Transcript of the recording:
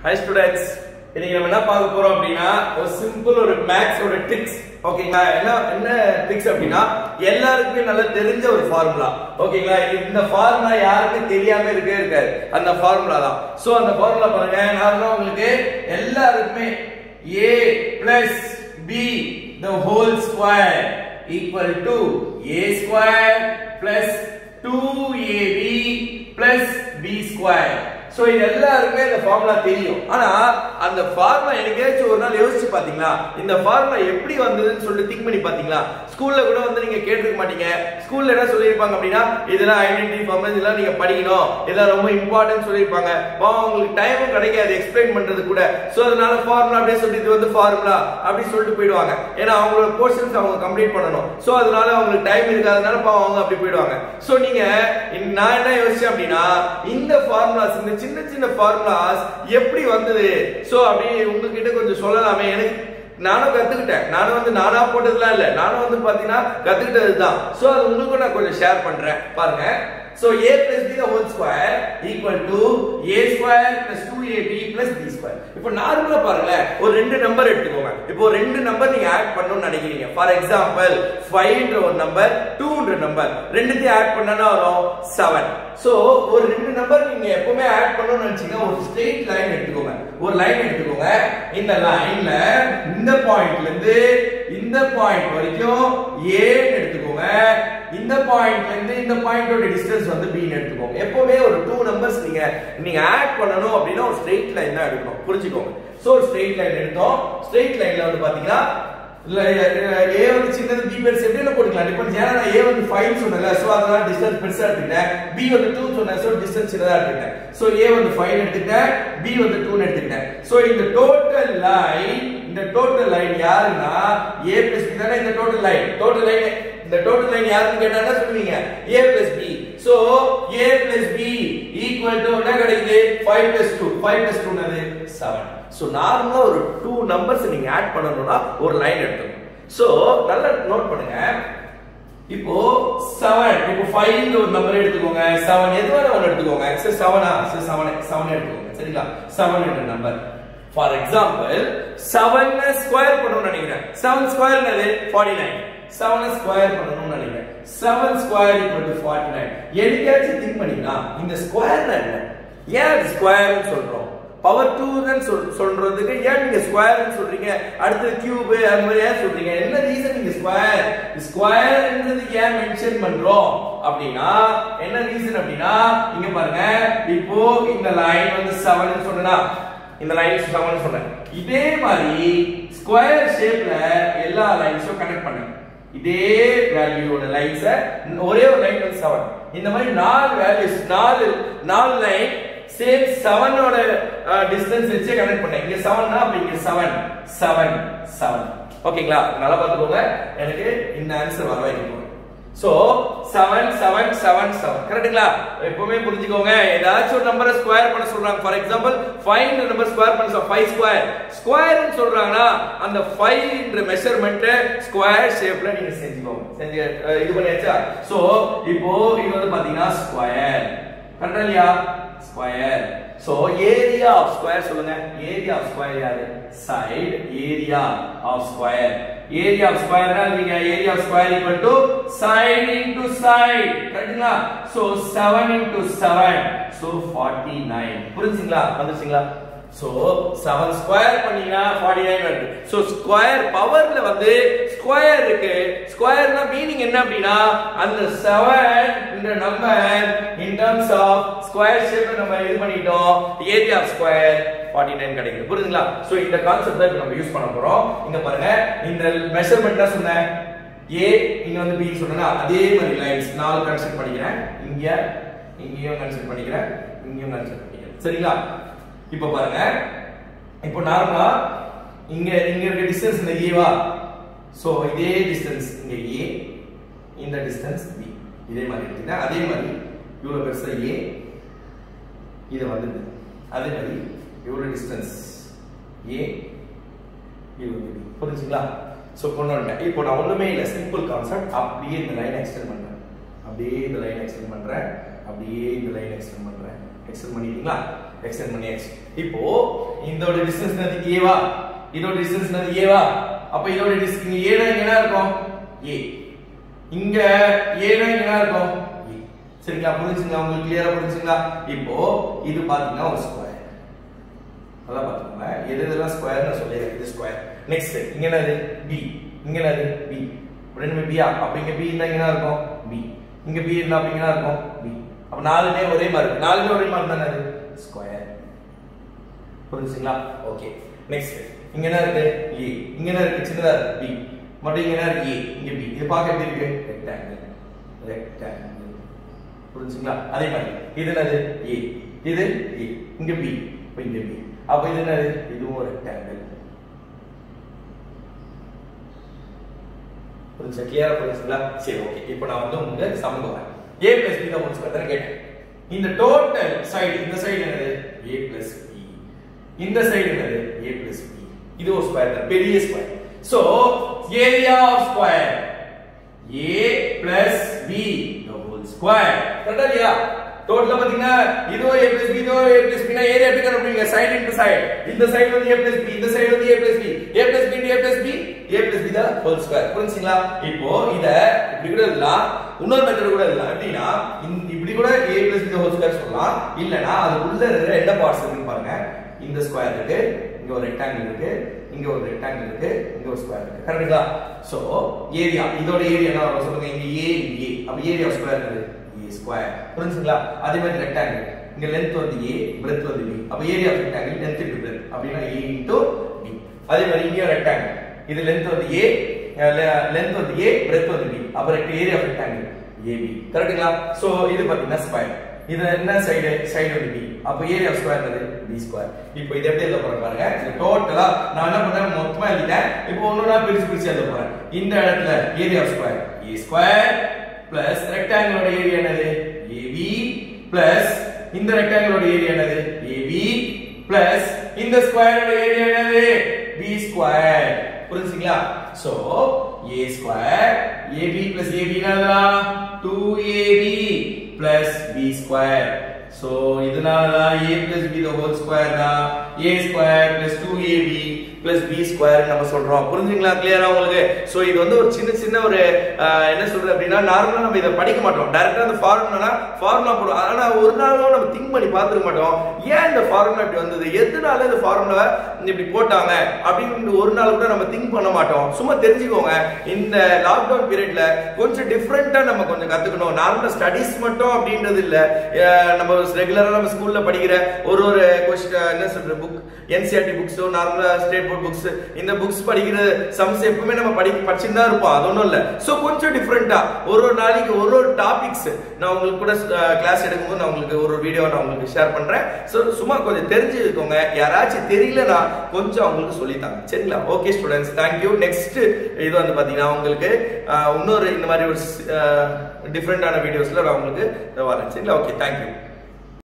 Hi students, இன்னைக்கு நம்ம என்ன பார்க்க போறோம் அப்படினா ஒரு சிம்பிள் ஒரு மேத்ஸ் ஓட ட்ரிக்ஸ். ஓகேங்களா? என்ன ட்ரிக்ஸ் அப்படினா எல்லாருக்குமே நல்லா தெரிஞ்ச ஒரு ஃபார்முலா. ஓகேங்களா? இந்த ஃபார்முலா யாருக்கும் தெரியாம இருக்காது. அந்த ஃபார்முலா தான். சோ அந்த ஃபார்முலா பாருங்க. நான் உங்களுக்கு எல்லாருக்குமே a plus b the whole square equal to a square plus 2ab plus b square. So இது எல்லாருக்குமே இந்த ஃபார்முலா தெரியும். ஆனா அந்த ஃபார்முலா என்னைக்காச்சும் ஒரு நாள் யோசிச்சு பாத்தீங்களா? இந்த ஃபார்முலா எப்படி வந்ததுன்னு சொல்லி திங்க் பண்ணி பாத்தீங்களா? ஸ்கூல்ல கூட வந்து நீங்க கேட்டிருக்க மாட்டீங்க. ஸ்கூல்ல என்ன சொல்லிருப்பாங்க அப்படின்னா இதெல்லாம் ஐடென்டிட்டி ஃபார்முலா இதெல்லாம் நீங்க படிக்கணும். இதெல்லாம் ரொம்ப இம்பார்ட்டன்ட் சொல்லிருப்பாங்க. உங்களுக்கு டைமும் கிடைக்காது எக்ஸ்பிளைன் பண்றது கூட. சோ அதனால ஃபார்முலா அப்படியே சொல்லி இது வந்து ஃபார்முலா அப்படி சொல்லிட்டு போயிடுவாங்க. ஏன்னா அவங்களோட போர்ஷன்ஸ் அவங்க கம்ப்ளீட் பண்ணணும். சோ அதனால அவங்களுக்கு டைம் இருக்காதனால அவங்க அப்படி போயிடுவாங்க. சோ நீங்க நான் என்ன யோசிச்சேன் அப்படின்னா இந்த ஃபார்முலாஸ் இந்த சின்ன சின்ன ஃபார்முலாஸ் எப்படி வந்தது சோ அப்படி உங்ககிட்ட கொஞ்சம் சொல்லலாமே. எனக்கு நானும் கத்துக்கிட்டேன். நானும் வந்து நானா போட்டதுலாம் இல்ல. நானும் வந்து பாத்தீங்கன்னா கத்துக்கிட்டதுதான். சோ அது உங்களுக்கு நான் கொஞ்சம் ஷேர் பண்றேன் பாருங்க. So a plus b the whole square equal to a square plus 2ab plus b square. இப்போ நார்மலா பாருங்க ஒரு ரெண்டு நம்பர் எடுத்துக்கோங்க. இப்போ ரெண்டு நம்பர் நீங்க ஆட் பண்ணனும்னு நினைக்கிறீங்க. ஃபார் எக்ஸாம்பிள் 5 ன்ற ஒரு நம்பர் 2 ன்ற நம்பர் ரெண்டுத்தையும் ஆட் பண்ணனா வரும் 7. சோ ஒரு ரெண்டு நம்பர் நீங்க எப்பவுமே ஆட் பண்ணனும்னு நினைச்சீங்கன்னா ஒரு ஸ்ட்ரெயிட் லைன் எடுத்துக்கோங்க. ஒரு லைன் எடுத்துக்கோங்க. இந்த லைன்ல இந்த பாயிண்ட்ல இருந்து இந்த பாயிண்ட் வரைக்கும் a ன்னு எடுத்துக்கோங்க. இந்த பாயிண்ட்ல இருந்து இந்த பாயிண்டோட டிஸ்டன்ஸ் வந்து b ன்னு எடுத்துக்கோங்க. எப்பவுமே ஒரு 2 நம்பர்ஸ் நீங்க ஆட் பண்ணனும் அப்படினா ஒரு ஸ்ட்ரெயிட் லைன் தான் எடுக்கணும். புரிஞ்சுக்கோங்க. சோ ஸ்ட்ரெயிட் லைன் எடுத்தோம். ஸ்ட்ரெயிட் லைன்ல வந்து பாத்தீங்கன்னா a வந்து சின்னது b பெருசு எப்படின்னு போட்டுக்கலாம். டிபெண்ட்ஸ். ஏன்னா நான் a வந்து 5 சொன்னேன்ல. சோ அதனால டிஸ்டன்ஸ் பெருசா எடுத்துட்டேன். b வந்து 2 சொன்னேன். சோ டிஸ்டன்ஸ் சின்னதா எடுத்துட்டேன். சோ a வந்து 5 எடுத்துட்டேன். b வந்து 2 ன்னு எடுத்துட்டேன். சோ இந்த டோட்டல் லைன் யாருன்னா a plus b தானே இந்த டோட்டல் லைன். இந்த டோட்டல் லைன் யாருன்னு கேட்டா என்ன சொல்லுவீங்க? a plus b. so a plus b equal to என்ன கிடைக்குது? 5 plus 2. 5 plus 2 என்னது? 7. so நார்மலா ஒரு 2 நம்பர்ஸ் நீங்க ஆட் பண்ணனும்னா ஒரு லைன் எடுத்துக்கணும். so நல்லா நோட் பண்ணுங்க. இப்போ 7 இப்போ 5 ன்ற ஒரு நம்பர் எடுத்துக்கோங்க. 7 எதுவான ஒன்னு எடுத்துக்கோங்க. சரி 7 எடுத்துக்கோங்க. சரிங்களா? 7 என்ற நம்பர். for example 7 ஸ்கொயர் பண்ணனும்னு நினைக்கிறேன். 7 ஸ்கொயர் என்னது? 49. 7 ஸ்கொயர் பண்ணனும்னு நினைக்கிறேன். 7 ஸ்கொயர் = 49. எதுக்காச்சும் திங்க் பண்ணீங்களா? இந்த ஸ்கொயர்னா என்ன? ஏன் ஸ்கொயர்னு சொல்றோம்? பவர் 2 ன்னு சொல்றதுக்கு ஏன் நீங்க ஸ்கொயர்னு சொல்றீங்க? அடுத்து கியூப் அந்த மாதிரி ஏன் சொல்றீங்க? என்ன ரீசன் நீங்க ஸ்கொயர்ன்றது ஏன் மென்ஷன் பண்றோம் அப்படினா என்ன ரீசன் அப்படினா இங்க பாருங்க. இப்போ இந்த லைன் வந்து 7 ன்னு சொன்னேனா இந்த லைன் 7 ன்னு சொன்னேன். இதே மாதிரி ஸ்கொயர் ஷேப்ல எல்லா லைன்ஸும் கனெக்ட் பண்ணுங்க. இதே வேல்யூவோட லைன்ஸ் ஒரே ஒரு லைன் வந்து 7. இந்த மாதிரி 4 வேல்யூஸ் 4 லைன் சேம் 7 ஓட டிஸ்டன்ஸ் வச்சு கனெக்ட் பண்ணேன். இங்க 7 னா அப்ப இங்க 7. ஓகேங்களா? நல்லா பாத்துக்கோங்க. எனக்கு இந்த ஆன்சர் வர வைக்கணும். சோ 7 கரெக்ட்டுங்களா? எப்பவுமே புரிஞ்சுக்கோங்க. ஏதாச்சும் ஒரு நம்பரை ஸ்கொயர் பண்ண சொல்றாங்க. ஃபார் எக்ஸாம்பிள் 5 ன்ற நம்பர் ஸ்கொயர் பண்ண சொல்றாங்க. 5 ஸ்கொயர்னு சொல்றாங்கன்னா அந்த 5 ன்ற மெஷர்மென்ட் ஸ்கொயர் ஷேப்ல நீங்க செஞ்சுக்கோங்க. இது பண்ணியாச்சா? சோ இப்போ இது வந்து பாத்தீங்கன்னா ஸ்கொயர். கரெக்ட்டா இல்லையா? Square. So area of square சொல்லுங்க. ஏரியா ஆஃப் ஸ்கொயர் யாரு? Side. Area of square. Area of ஸ்கொயர்னா நீங்க area of square equal to side into side. கரெக்ட்டுங்களா? So 7 into 7 so 49. புரிஞ்சுங்களா? வந்துருச்சுங்களா? சோ 7 ஸ்கொயர் பண்ணீங்கன்னா 49 வருது. சோ ஸ்கொயர் பவர்ல வந்து ஸ்கொயர் இருக்கு. ஸ்கொயர்னா மீனிங் என்ன அப்படினா அந்த 7 இந்த number in terms of square ஷேப்ல நம்ம இது பண்ணிட்டோம். ஏரியா ஆஃப் ஸ்கொயர் 49 கிடைக்குது. புரியுதுங்களா? சோ இந்த கான்செப்ட் தான் நம்ம யூஸ் பண்ண போறோம். இங்க பாருங்க. இந்த மெஷர்மென்ட் தான் சொன்னேன். a இங்க வந்து b சொன்னேனா அதே மாதிரி லைன்ஸ் 4 கன்சிடர் பண்ணிக்கிறேன். இங்கேயும் கன்சிடர் பண்ணிக்கிறேன். இங்கேயும் கன்சிடர் பண்ணிக்கிறேன். சரிங்களா? இப்போ பாருங்க. இப்போ நார்மலா இங்க இருக்க டிஸ்டன்ஸ் இந்த a வா? சோ இதே டிஸ்டன்ஸ் இங்க a, இந்த டிஸ்டன்ஸ் b. இதே மாதிரி எடுத்துட்டா அதே மாதிரி இவ்வளவு பெருசா a இது வந்து அதே மாதிரி இவ்வளவு டிஸ்டன்ஸ் a இது வந்து b. புரிஞ்சுங்களா? சோ கொண்டு வந்துட்டேன். இப்போ நான் ஒண்ணுமே இல்ல சிம்பிள் கான்செப்ட். அப்படியே இந்த லைன் எக்ஸ்டெண்ட் பண்றேன். அப்படியே இந்த லைன் எக்ஸ்டெண்ட் பண்றேன். எக்ஸ்டெண்ட் பண்ணிட்டீங்களா? எக்ஸ்டெண்ட் பண்ணியாச்சு. இப்போ இதோட டிஸ்டன்ஸ் என்னது a வா, இதோட டிஸ்டன்ஸ் என்னது a வா, அப்ப இதோட டிஸ்டன்ஸ் இங்க a னா என்ன இருக்கும் a, இங்க a னா என்ன இருக்கும் a. சரிங்களா? புரிஞ்சுங்களா? உங்களுக்கு கிளியரா புரிஞ்சுங்களா? இப்போ இது பாத்தீங்கன்னா ஒரு ஸ்கொயர். நல்லா பாத்துக்கோங்க, எதெல்லாம் ஸ்கொயர்னு சொல்லிருக்கேன், இது ஸ்கொயர். நெக்ஸ்ட் இங்க என்னது b, இங்க என்னது b, ரெண்டுமே b. அப்ப இங்க b இருந்தா என்ன இருக்கும் b, இங்க b இருந்தா அப்ப என்ன இருக்கும் b. அப்ப நாலுமே ஒரே மாதிரி இருக்கு, நாலுமே ஒரே மாதிரி தானே, அது ஸ்கொயர். புரிஞ்சுங்களா? ஓகே. நெக்ஸ்ட் இங்க என்ன இருக்கு a, இங்க என்ன இருக்கு சின்னதா இருக்கு b, மட்டும் இங்க என்ன இருக்கு a, இங்க b. இது பார்க்க எப்படி இருக்கு ரெக்டாங்கிள், ரெக்டாங்கிள். புரிஞ்சுங்களா? அதே மாதிரி இது என்னது a, இது a, இங்க b, அப்ப இங்க b. அப்ப இது என்னது, இதுவும் ரெக்டாங்கிள். புரிஞ்சா? கிளியரா புரிஞ்சுங்களா? சரி, ஓகே. இப்போ நான் வந்து உங்களுக்கு சம் போறேன். a plus b தான் ஹோல் ஸ்கொயர் கேட்டேன். இந்த டோட்டல் சைடு, இந்த சைடு என்னது a plus b, இந்த சைடு என்னது a plus b. இது ஒரு ஸ்கொயர் தான், பெரிய square. So area of square a plus b the whole square. கரெக்ட்டா இல்லையா? டோட்டலா பாத்தீங்கன்னா இதோ a plus b, இதோ a plus b னா ஏரியா எப்படி கண்டுபிடிங்க, சைடு இன்டு சைடு. இந்த சைடு வந்து a plus b, இந்த சைடு வந்து a plus b, a plus b into a plus b, a plus b the whole square. புரிஞ்சுங்களா? இப்போ இத இப்படி கூட எழுதலாம், இன்னொரு மெத்தட் கூட எழுதலாம். எப்படின்னா இப்படி கூட a plus b the whole square சொல்லலாம். இல்லனா அது உள்ள இருக்கிற என்ன பார்ட்ஸ் இருக்குன்னு பாருங்க. இந்த ஸ்கொயர் இருக்கு, இங்க ஒரு ரெக்டாங்கிள் இருக்கு, இங்க ஒரு ரெக்டாங்கிள் இருக்கு, இங்க ஒரு ஸ்கொயர் இருக்கு. கரெக்ட்டா? சோ ஏரியா, இதோட ஏரியா என்ன வரும் சொல்லுங்க, இங்க a, இங்க a. அப்ப ஏரியா ஆஃப் ஸ்கொயர் என்னது a ஸ்கொயர். புரிஞ்சுங்களா? அதே மாதிரி ரெக்டாங்கிள், இங்க லெந்த் வந்து a, பிரெத் வந்து b. அப்ப area of rectangle length into breadth, அப்படினா a into b. அதே மாதிரி இங்க ரெக்டாங்கிள், இது லெந்த் வந்து a, லெந்த் வந்து a, பிரெத் வந்து b. அப்ப ஏரியா ஆஃப் ரெக்டாங்கிள் ab. கரெக்ட்டா? சோ இது பாத்தீங்கன்னா ஸ்கொயர். இது என்ன சைடு, சைடு வந்து b. அப்ப ஏரியா ஆஃப் ஸ்கொயர் என்னது b ஸ்கொயர். இப்போ இத எப்படி எழுத போறேன் பாருங்க. இது டோட்டலா நான் என்ன பண்றேன், மொத்தமா எழுதிட்டேன். இப்போ ஒவ்வொண்ணா பிரிச்சு எழுத போறேன். இந்த இடத்துல area of square a square plus ரெக்டாங்கிளோட ஏரியா என்னது ab பிளஸ் இந்த ரெக்டாங்கிளோட ஏரியா என்னது ab பிளஸ் இந்த ஸ்கொயரோட ஏரியா என்னது b ஸ்கொயர். புரிஞ்சுங்களா? So a square ab plus ab என்னதுடா 2ab plus b square. So இதனாலதான் a plus b the whole square தான் a square plus 2ab plus b square நம்ம சொல்றோம். புரிஞ்சுங்களா? கிளியரா உங்களுக்கு? சோ இது வந்து ஒரு சின்ன ஒரு என்ன சொல்றது அப்படின்னா, நார்மலா நம்ம இத படிக்க மாட்டோம், டைரக்டா அந்த ஃபார்முலா போடுவோம். ஆனா ஒரு நாளும் நம்ம திங்க் பண்ணி பார்த்துக்க மாட்டோம், ஏன் இந்த ஃபார்முலா இப்படி வந்தது, எதனால இந்த ஃபார்முலா இப்படி போட்டாங்க அப்படின்னு ஒரு நாள் கூட நம்ம திங்க் பண்ண மாட்டோம். சும்மா தெரிஞ்சுக்கோங்க, இந்த லாக்டவுன் பீரியட்ல கொஞ்சம் டிஃபரெண்டா நம்ம கொஞ்சம் கத்துக்கணும். நார்மலா ஸ்டடீஸ் மட்டும் அப்படின்றது இல்ல, நம்ம ரெகுலரா நம்ம ஸ்கூல்ல படிக்கிற ஒரு क्वेश्चन என்ன சொல்ற புக், NCERT புக்ஸ், நார்மலா ஸ்டேட் போர்ட் புக்ஸ், இந்த புக்ஸ் படிக்கிற சம்ஸ் எப்பவுமே நம்ம படிச்சிட்டு தான் இருப்போம், அது ஒண்ணும் இல்ல. சோ கொஞ்சம் டிஃபரெண்டா ஒரு நாளைக்கு ஒரு டாபிக்ஸ் நான் உங்களுக்கு கூட கிளாஸ் எடுக்கும்போது நான் உங்களுக்கு ஒரு வீடியோ நான் உங்களுக்கு ஷேர் பண்றேன். சோ சும்மா கொஞ்சம் தெரிஞ்சுக்கோங்க, யாராச்சும் தெரியலனா கொஞ்சம் உங்களுக்கு சொல்லித்தாங்க. சரிங்களா? Okay students, thank you. Next இது வந்து பாத்தீங்கன்னா உங்களுக்கு இன்னொரு இந்த மாதிரி ஒரு டிஃபரெண்டான வீடியோஸ்ல நான் உங்களுக்கு வரேன். சரிங்களா? Okay, thank you.